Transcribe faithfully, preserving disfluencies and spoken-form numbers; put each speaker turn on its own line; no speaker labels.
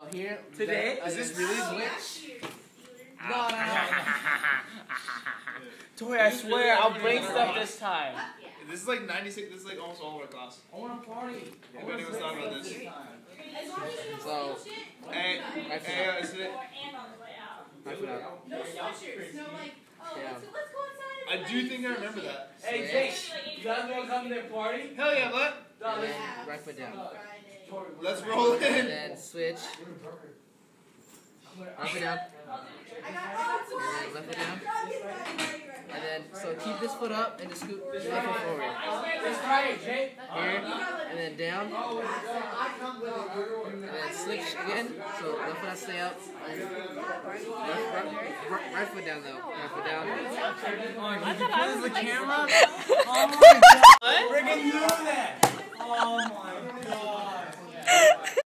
here.
Today?
Is this really switch? No, no, no.
Tori, I swear I'll bring stuff this time.
This is like ninety-six. This is like almost all of our class.
I want to party.
If anyone's talking about this.
So,
Hey, hey, uh, is it?
Knife it out.
No sweatshirts. No like, oh,
Yeah.
let's, let's go inside.
I do think I remember that.
Hey, Jake, you guys want to come to the party?
Hell yeah, bud.
And then right foot down.
Let's roll
And
in.
then switch. Right foot down.
I got, oh, it's
And then left foot down. And then, so keep this foot up and just scoot left foot forward.
Let's try it, Jake.
Here, and then down. And then switch again. So left foot has to stay up. And left, right, right, right foot down though. Right foot down.
Oh, did you put the camera? Oh my god. What? Friggin' do that. Oh my god.